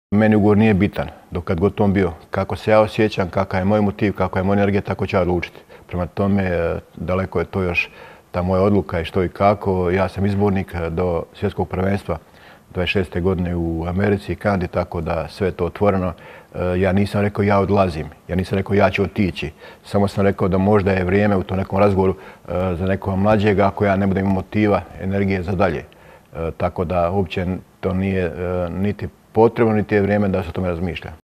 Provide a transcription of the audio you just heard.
Meni ugovor nije bitan, dok kad god on bio. Kako se ja osjećam, kakav je moj motiv, kakva je moja energija, tako ću ja odlučiti. Prema tome, daleko je to još ta moja odluka i što i kako. Ja sam izbornik do svjetskog prvenstva 26. godine u Americi i Kanadi, tako da sve je to otvoreno. Ja nisam rekao ja odlazim, ja nisam rekao ja ću otići. Samo sam rekao da možda je vrijeme u tom nekom razgovoru za nekog mlađeg ako ja ne budem imao motiva, energije za dalje. Tako da uopće to nije niti potrebno, niti je vrijeme da se o tome razmišlja.